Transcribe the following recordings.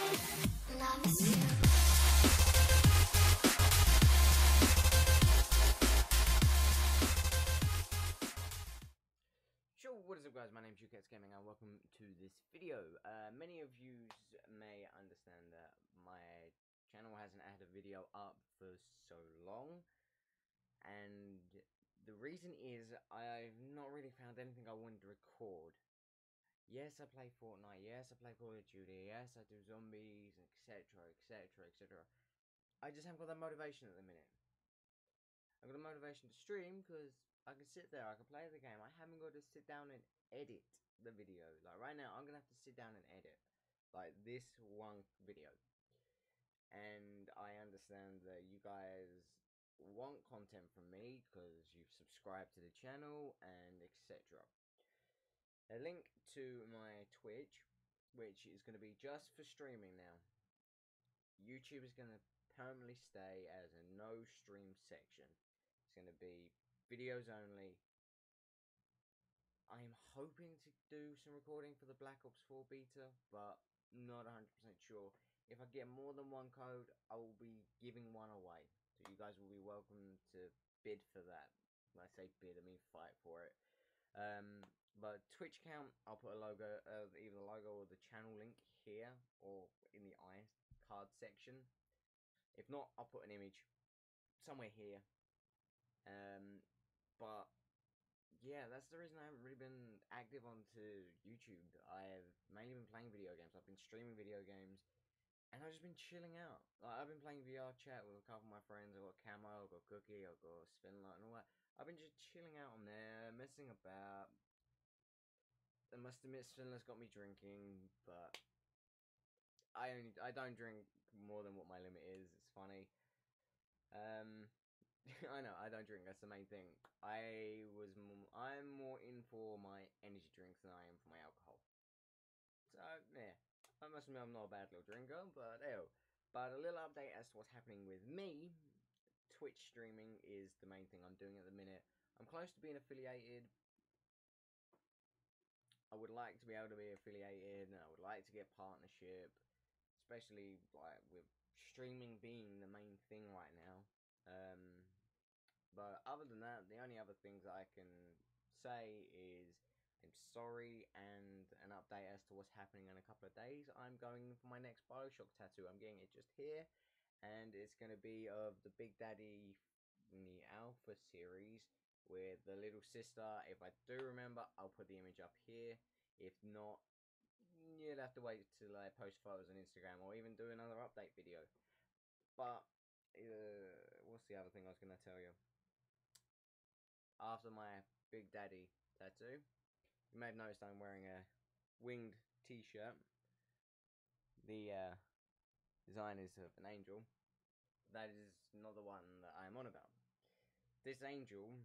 What is up, guys? My name is UKets Gaming and welcome to this video. Many of you may understand that my channel hasn't had a video up for so long, and the reason is I've not really found anything I wanted to record. Yes, I play Fortnite, yes, I play Call of Duty, yes, I do zombies, etc, etc, etc. I just haven't got that motivation at the minute. I've got the motivation to stream because I can sit there, I can play the game. I haven't got to sit down and edit the video. Like right now, I'm gonna have to sit down and edit like this one video. And I understand that you guys want content from me because you've subscribed to the channel and etc. A link to my Twitch, which is going to be just for streaming now. YouTube is going to permanently stay as a no stream section. It's going to be videos only. I'm hoping to do some recording for the Black Ops 4 beta, but not 100% sure. If I get more than one code, I will be giving one away. So you guys will be welcome to bid for that. When I say bid, I mean fight for it. But Twitch account, I'll put a logo, either the logo or the channel link here, or in the iCard section. If not, I'll put an image somewhere here. But yeah, that's the reason I haven't really been active onto YouTube. I've mainly been playing video games. I've been streaming video games, and I've just been chilling out. Like, I've been playing VR chat with a couple of my friends. I've got Camo, I've got Cookie, I've got Spinlight and all that. I've been just chilling out on there, messing about. I must admit, Spinlight's got me drinking, but I don't drink more than what my limit is. It's funny. I know, I don't drink, that's the main thing. I'm more in for my energy drinks than I am for my alcohol. So, yeah. I must admit I'm not a bad little drinker, but ew. But a little update as to what's happening with me. Twitch streaming is the main thing I'm doing at the minute. I'm close to being affiliated. I would like to be able to be affiliated, and I would like to get partnership. Especially, like, with streaming being the main thing right now. But other than that, the only other things that I can say is I'm sorry, and an update as to what's happening in a couple of days. I'm going for my next Bioshock tattoo. I'm getting it just here, and it's going to be of the Big Daddy in the Alpha series with the little sister. If I do remember, I'll put the image up here. If not, you'll have to wait till I post photos on Instagram or even do another update video. But what's the other thing I was going to tell you? After my Big Daddy tattoo, you may have noticed I'm wearing a winged t-shirt. The design is of an angel. That is not the one that I'm on about. This angel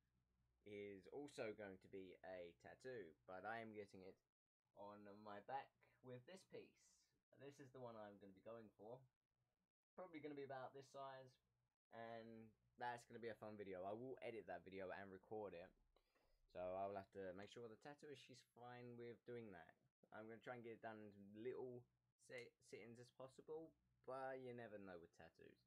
is also going to be a tattoo, but I am getting it on my back with this piece. This is the one I'm going to be going for. Probably going to be about this size, and that's going to be a fun video. I will edit that video and record it, so I will have to make sure the tattooist, she's fine with doing that. I'm going to try and get it done in little sittings as possible, but you never know with tattoos.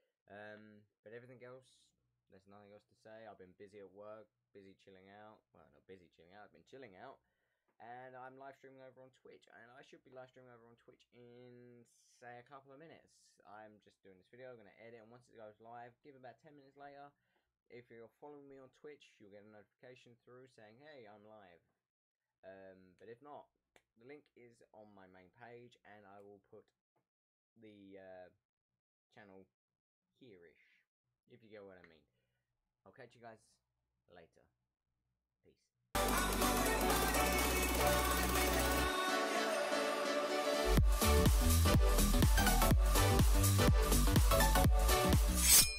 But everything else, there's nothing else to say. I've been busy at work, busy chilling out. Well, not busy chilling out, I've been chilling out. And I'm live streaming over on Twitch, and I should be live streaming over on Twitch in, say, a couple of minutes. I'm just doing this video, I'm going to edit, and once it goes live, give it about 10 minutes later. If you're following me on Twitch, you'll get a notification through saying, hey, I'm live. But if not, the link is on my main page, and I will put the channel here-ish, if you get what I mean. I'll catch you guys later. Peace.